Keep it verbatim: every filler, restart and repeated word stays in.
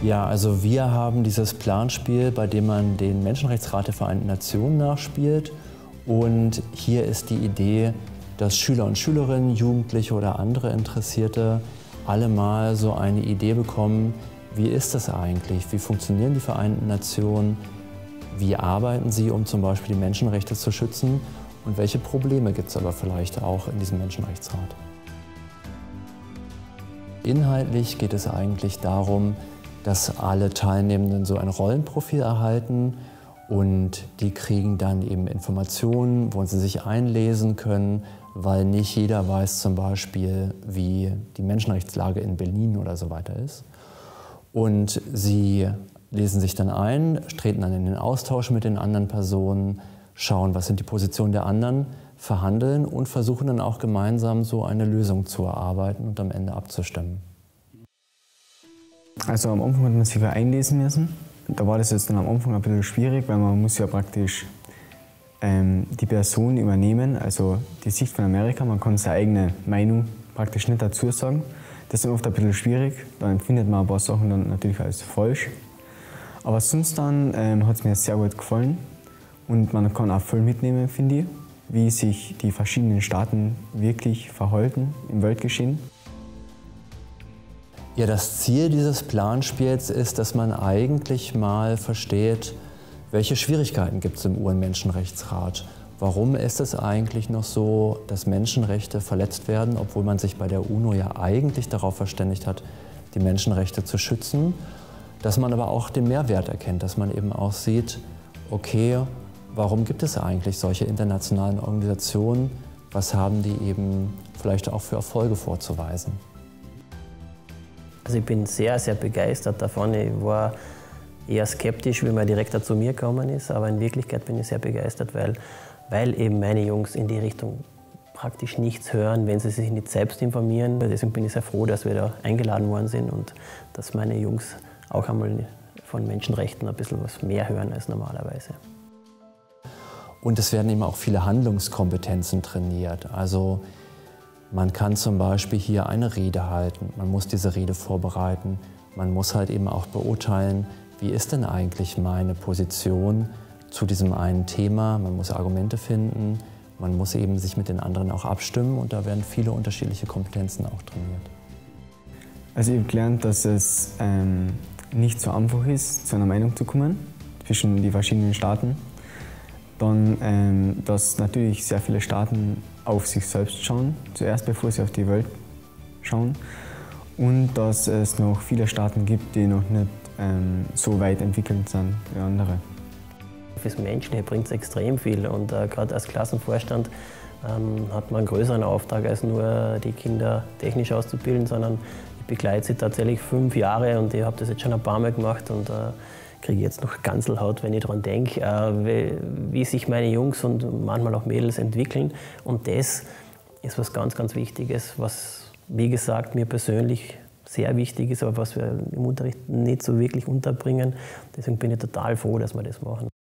Ja, also wir haben dieses Planspiel, bei dem man den Menschenrechtsrat der Vereinten Nationen nachspielt. Und hier ist die Idee, dass Schüler und Schülerinnen, Jugendliche oder andere Interessierte alle mal so eine Idee bekommen, wie ist das eigentlich, wie funktionieren die Vereinten Nationen, wie arbeiten sie, um zum Beispiel die Menschenrechte zu schützen und welche Probleme gibt es aber vielleicht auch in diesem Menschenrechtsrat. Inhaltlich geht es eigentlich darum, dass alle Teilnehmenden so ein Rollenprofil erhalten und die kriegen dann eben Informationen, wo sie sich einlesen können, weil nicht jeder weiß zum Beispiel, wie die Menschenrechtslage in Berlin oder so weiter ist. Und sie lesen sich dann ein, treten dann in den Austausch mit den anderen Personen, schauen, was sind die Positionen der anderen, verhandeln und versuchen dann auch gemeinsam so eine Lösung zu erarbeiten und am Ende abzustimmen. Also am Anfang hat man sich wieder einlesen müssen. Da war das jetzt dann am Anfang ein bisschen schwierig, weil man muss ja praktisch ähm, die Person übernehmen, also die Sicht von Amerika. Man kann seine eigene Meinung praktisch nicht dazu sagen. Das ist dann oft ein bisschen schwierig. Da empfindet man ein paar Sachen dann natürlich als falsch. Aber sonst dann ähm, hat es mir sehr gut gefallen und man kann auch viel mitnehmen, finde ich, wie sich die verschiedenen Staaten wirklich verhalten im Weltgeschehen. Ja, das Ziel dieses Planspiels ist, dass man eigentlich mal versteht, welche Schwierigkeiten gibt es im U N-Menschenrechtsrat. Warum ist es eigentlich noch so, dass Menschenrechte verletzt werden, obwohl man sich bei der UNO ja eigentlich darauf verständigt hat, die Menschenrechte zu schützen. Dass man aber auch den Mehrwert erkennt, dass man eben auch sieht, okay, warum gibt es eigentlich solche internationalen Organisationen? Was haben die eben vielleicht auch für Erfolge vorzuweisen? Also ich bin sehr, sehr begeistert davon. Ich war eher skeptisch, wie man direkt zu mir gekommen ist, aber in Wirklichkeit bin ich sehr begeistert, weil, weil eben meine Jungs in die Richtung praktisch nichts hören, wenn sie sich nicht selbst informieren. Deswegen bin ich sehr froh, dass wir da eingeladen worden sind und dass meine Jungs auch einmal von Menschenrechten ein bisschen was mehr hören als normalerweise. Und es werden eben auch viele Handlungskompetenzen trainiert. Also man kann zum Beispiel hier eine Rede halten, man muss diese Rede vorbereiten, man muss halt eben auch beurteilen, wie ist denn eigentlich meine Position zu diesem einen Thema. Man muss Argumente finden, man muss eben sich mit den anderen auch abstimmen und da werden viele unterschiedliche Kompetenzen auch trainiert. Also ich habe gelernt, dass es ähm, nicht so einfach ist, zu einer Meinung zu kommen zwischen den verschiedenen Staaten. Dann, ähm, dass natürlich sehr viele Staaten auf sich selbst schauen, zuerst bevor sie auf die Welt schauen. Und dass es noch viele Staaten gibt, die noch nicht ähm, so weit entwickelt sind wie andere. Fürs Menschliche bringt es extrem viel und äh, gerade als Klassenvorstand ähm, hat man einen größeren Auftrag, als nur die Kinder technisch auszubilden, sondern ich begleite sie tatsächlich fünf Jahre und ich habe das jetzt schon ein paar Mal gemacht und äh, kriege jetzt noch Ganselhaut, wenn ich daran denke, äh, wie, wie sich meine Jungs und manchmal auch Mädels entwickeln. Und das ist was ganz, ganz Wichtiges, was, wie gesagt, mir persönlich sehr wichtig ist, aber was wir im Unterricht nicht so wirklich unterbringen. Deswegen bin ich total froh, dass wir das machen.